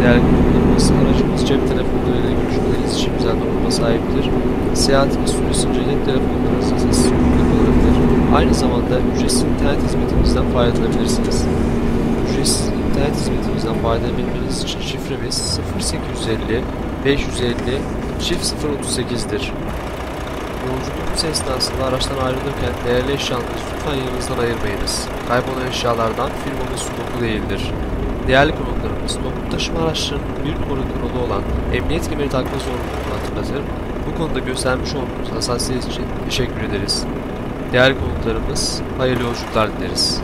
Değerli kullanıcılarımız, aracımız cep telefonlarıyla görüşmeleriniz için güzel donanıma sahiptir. Seyahatiniz süresince cep telefonlarınızda sessiz kullanılabilir. Aynı zamanda ücretsiz internet hizmetimizden faydalanabilirsiniz. Ücretsiz internet hizmetimizden faydalanabilmeniz için şifremiz 0850 550 038'dir. Yolculuğumuz esnasında araçtan ayrılırken değerli eşyalarınızı lütfen yanınızdan ayırmayınız. Kaybolan eşyalardan firmamız sorumlu değildir. Değerli konuklarımız, toplu taşıma araçlarının bir numaralı kuralı olan emniyet kemeri takma zorunluluğunu hatırlatır. Bu konuda göstermiş olduğunuz hassasiyet için teşekkür ederiz. Değerli konuklarımız, hayırlı yolculuklar dileriz.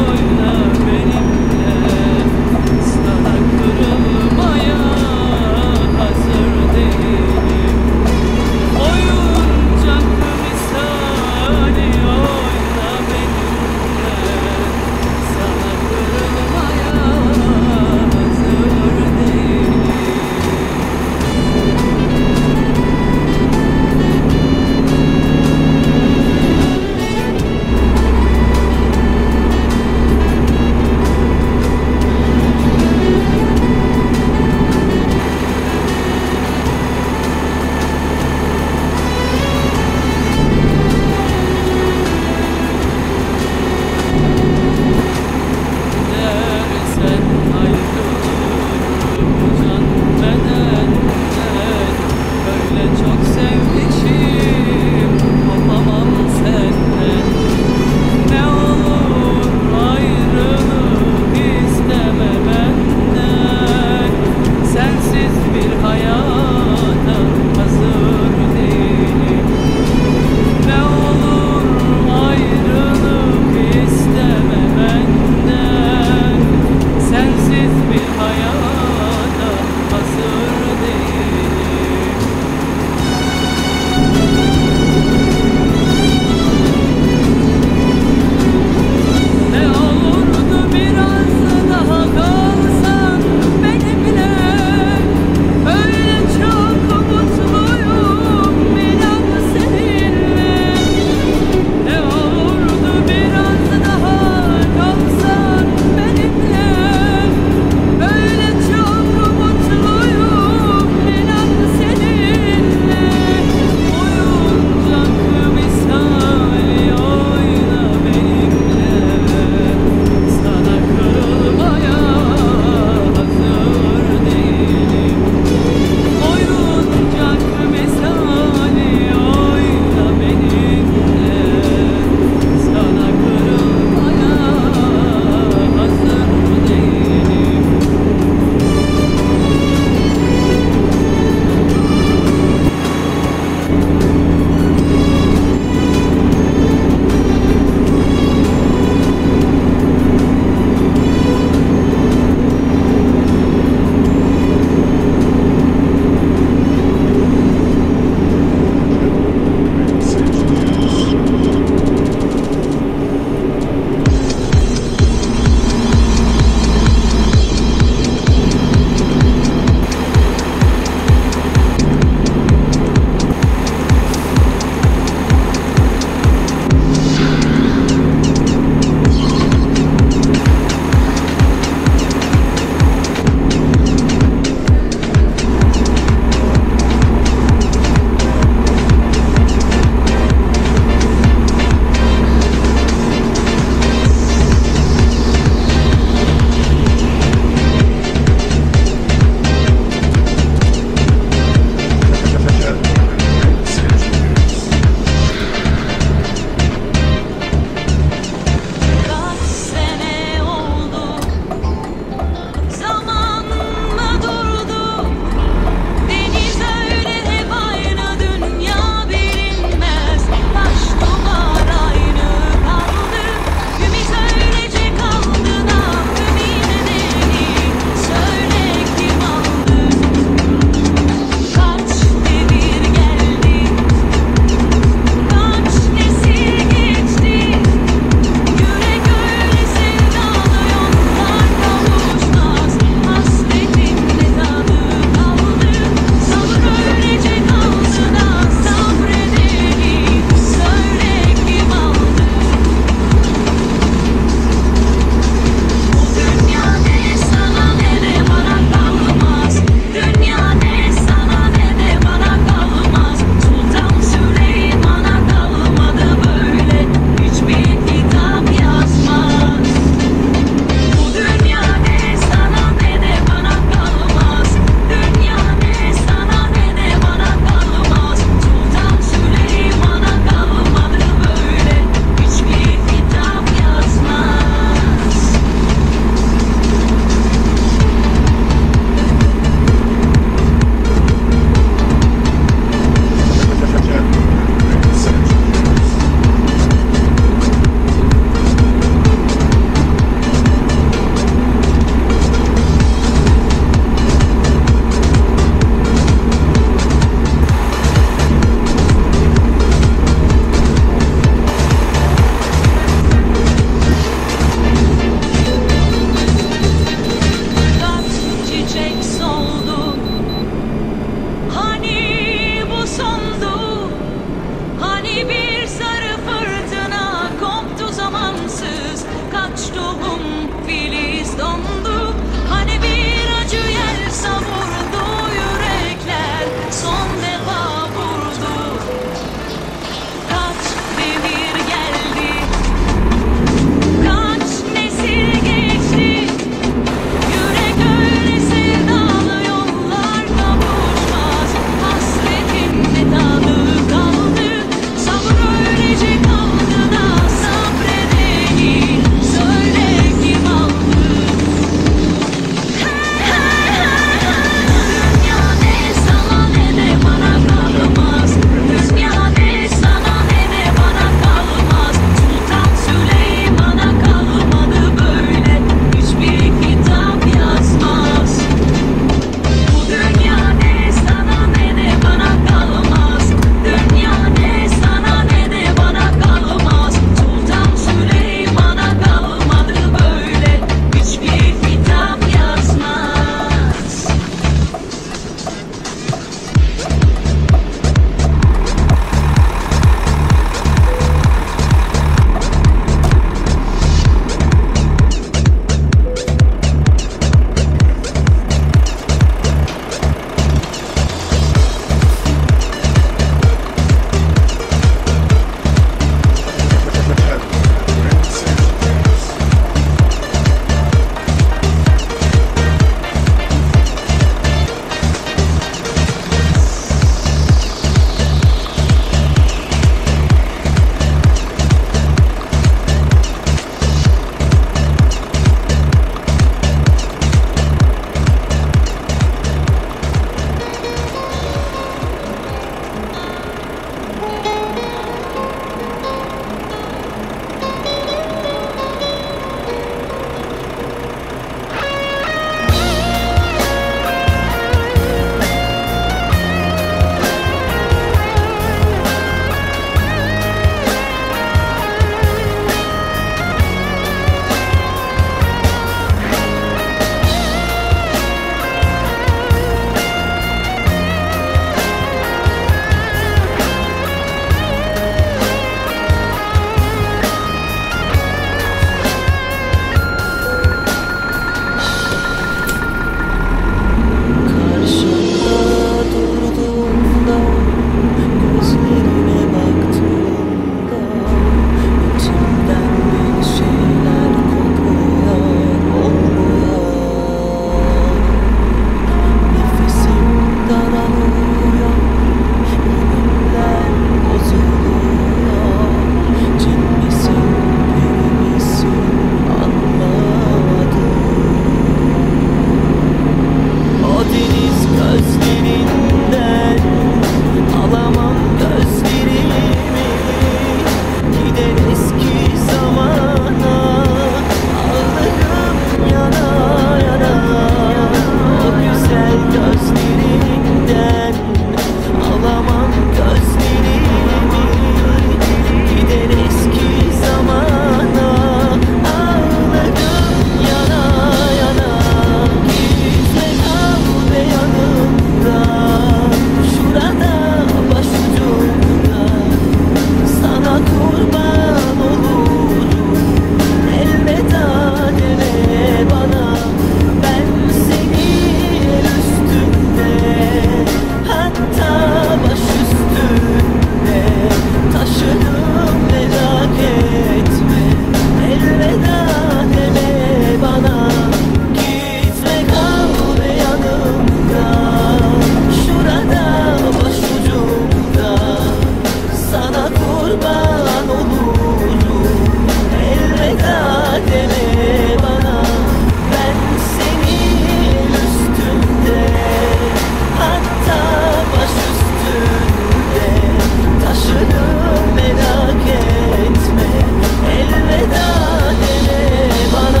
gözlerinden alamam gözlerimi. Gider eski zamana ağlarım yana yana. Gitme kal ve yanımda, şurada başucumda. Sana kurban olurum, elveda deme bana. Ben seni el üstünde, hatta baş üstünde taşırım, merak etme. Elveda deme bana. Gitme kal ve yanımda, şurada başucumda. Sana kurban olurum, elveda deme bana. Ben seni el üstünde, hatta baş üstünde taşırım, merak etme. Elveda deme bana.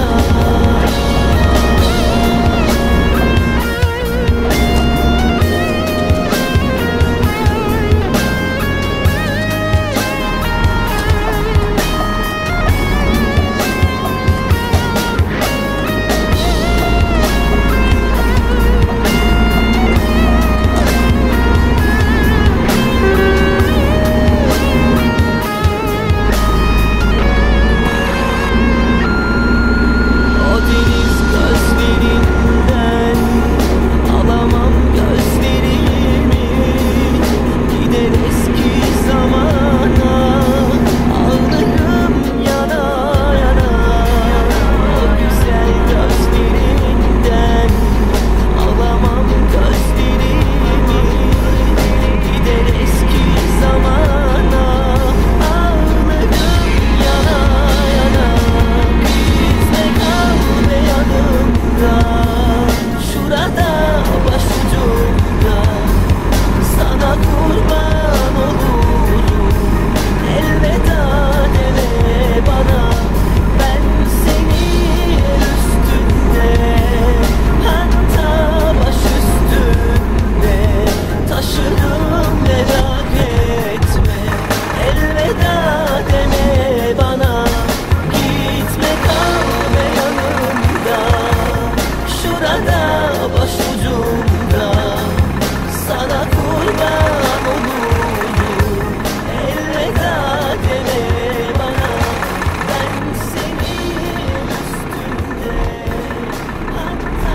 O deniz gözlerinden alamam gözlerimi. Gider eski zamana ağlarım yana yana. O güzel gözlerinden alamam gözlerimi. Gider eski zamana ağlarım yana yana. Gitme kal ve yanımda, şurada başucumda. Sana kurban olurum, elveda deme bana. Ben seni el üstünde, hatta baş üstünde taşırım, merak etme. Elveda deme bana. Gitme kal ve yanımda, şurada başucumda. Sana kurban olurum, elveda deme bana. Ben seni el üstünde, hatta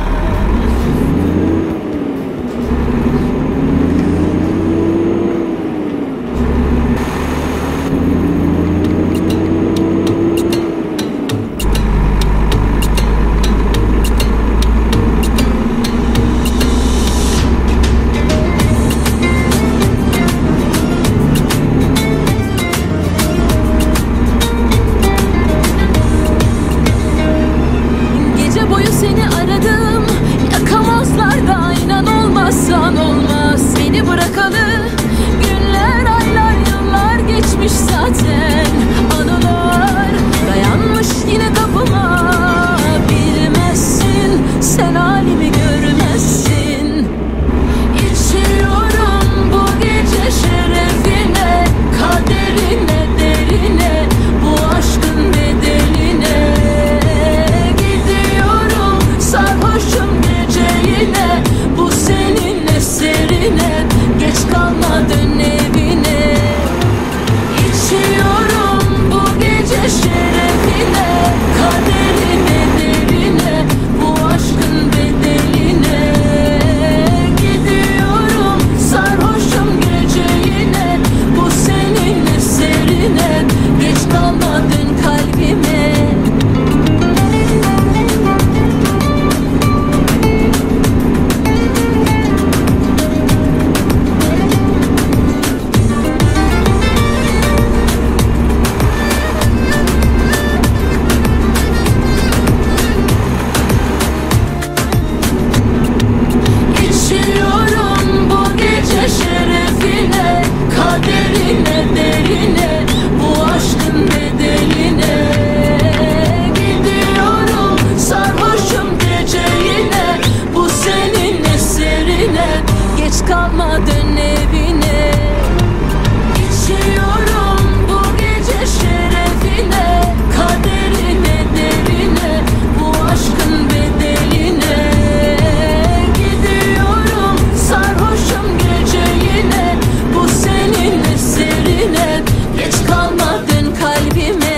Gece boyu seni aradım, yakamazlar da inan olmazsan olmaz. Beni bırakalı günler, aylar, yıllar geçmiş zaten. Anılar dayanmış yine kapıma. Bilmezsin, sen halimi görmezsin. İçiyorum bu gece şerefine, kaderine, derine, bu aşkın bedeline. Gidiyorum sarhoşum gece yine, bu senin eserine. Geç kal geç kalma dön evine. İçiyorum bu gece şerefine, kaderine derine, bu aşkın bedeline. Gidiyorum sarhoşum gece yine, bu senin eserine, geç kalma dön kalbime.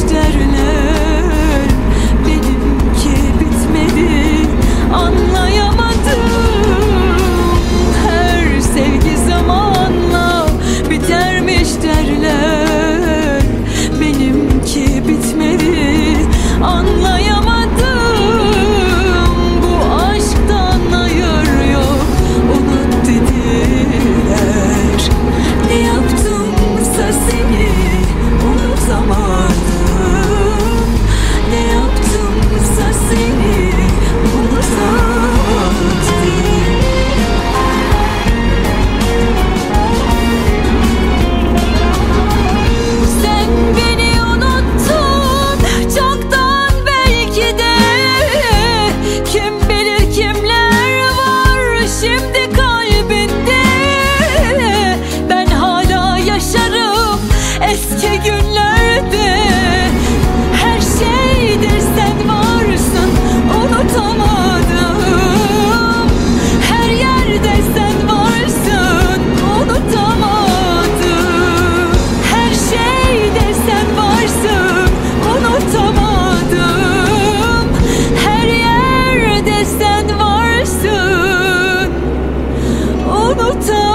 derler, benimki bitmedi, anlayamadım. Her sevgi zamanla bitermiş derler, benimki bitmedi, anlayamadım. Bu aşktan hayır yok, unut dediler. Ne yaptımsa seni unutamadım. Ne yaptımsa seni unutamadım. Sen beni unuttun çoktan belki de. Kim bilir kimler var şimdi kalbinde. Ben hala yaşarım eski günlerde. Her şeydir sen varsın, unutamadım. Her yerde sen varsın, unutamadım. Her şeyde sen varsın, unutamadım. Her yerde sen varsın, unutamadım.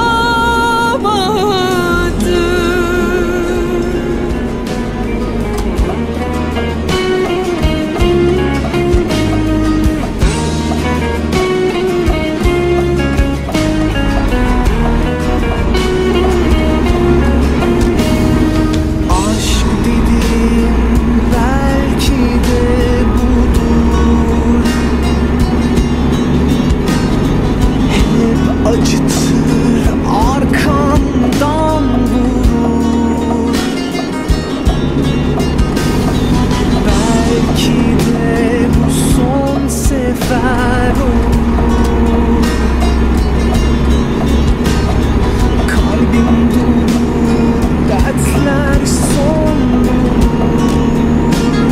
Aşk dediğim belki de budur. Hep acıtır, arkandan vurur. Belki de bu son sefer olur. Kalbim durur, dertler son bulur.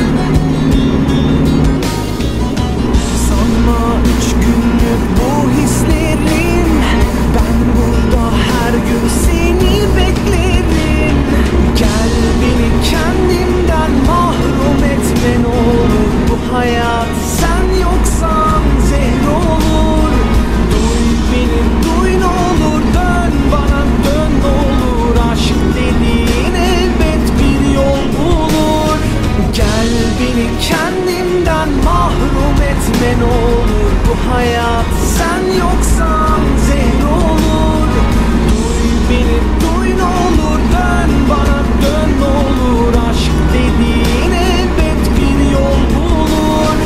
Sanma 3 günlük bu hislerim. Ben burada her gün seni beklerim. Gel beni kendimden mahrum etme ne olur. Bu hayat sen yoksan zehir olur. Duy beni duy ne olur, dön bana dön ne olur. Aşk dediğin elbet bir yol bulur. Gel beni kendimden mahrum etme ne olur. Bu hayat sen yoksan zehir olur. Duy beni duy ne olur, dön bana dön ne olur. Aşk dediğin elbet bir yol bulur.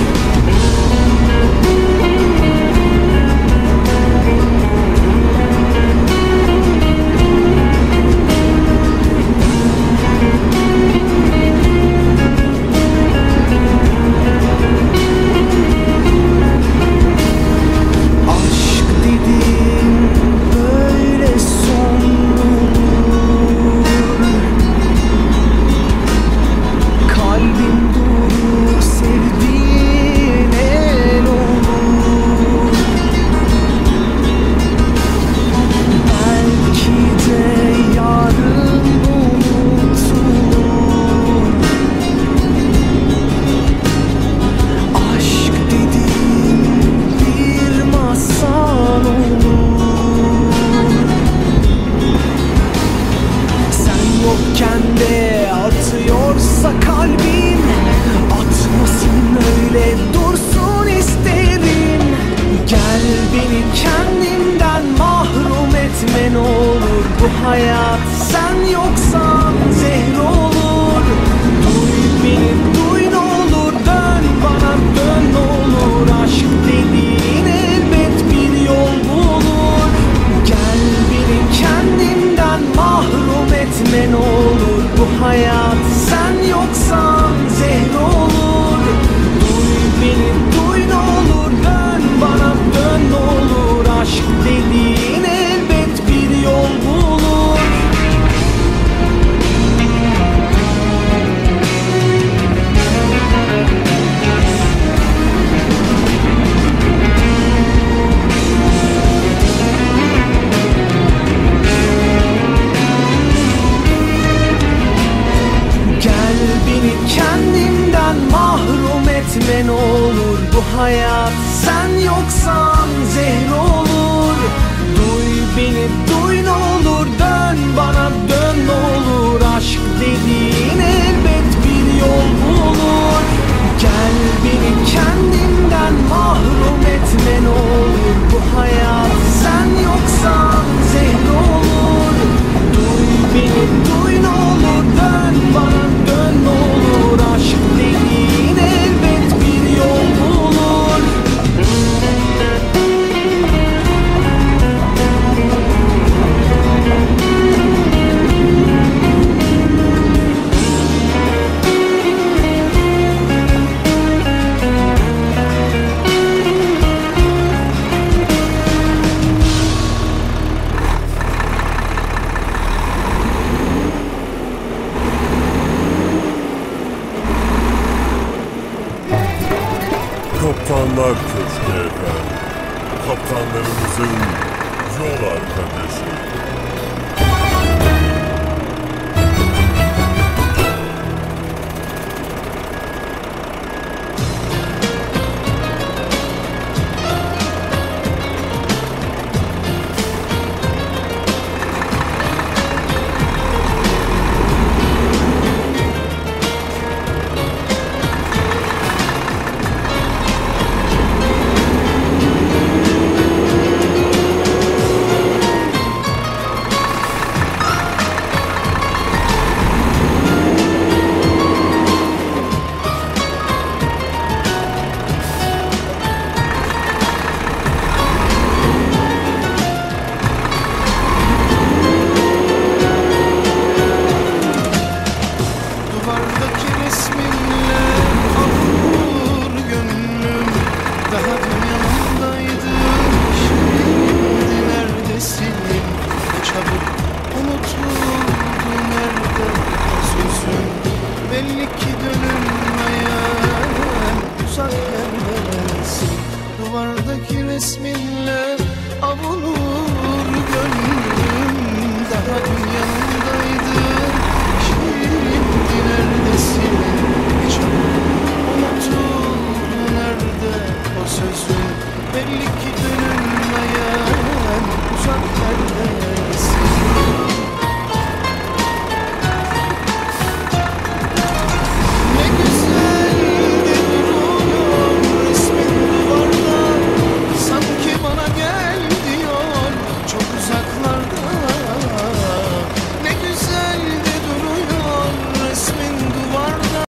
Aşk dediğin böyle son bulur. Kalbim durur, sevdiğin el olur. Belki de yarın unutulur. Aşk dediğin bir masal olur. Sen yokken de atıyorsa kalbim, atmasın öyle dursun isterim. Gel beni kendimden mahrum etme ne olur. Bu hayat sen yoksan zehir olur. Duy beni duy ne olur, dön bana dön ne olur. Aşk dediğin elbet bir yol bulur. Gel beni kendimden mahrum etme ne olur. Bu hayat sen yoksan zehir olur. Duy beni duy ne olur, dön bana dön ne olur. Aşk dediğin elbet bir yol bulur. Duy ne olur dön bana dön ne olur. Aşk dediğin elbet bir yol bulur. Kaptanlar Köşkü efendim. Kaptanlarımızın yol arkadaşı. Duvardaki resminle avur gönlüm. Daha dün yanımdaydın, şimdi neredesin? Ne çabuk unutuldu nerede o sözün? Belli ki dönülmeyen uzak yerlerdesin. Duvardaki resminle avunur gönlüm. Daha dün yanımdaydın, şimdi neredesin? Ne çabuk unutuldu nerede o sözün? Belli ki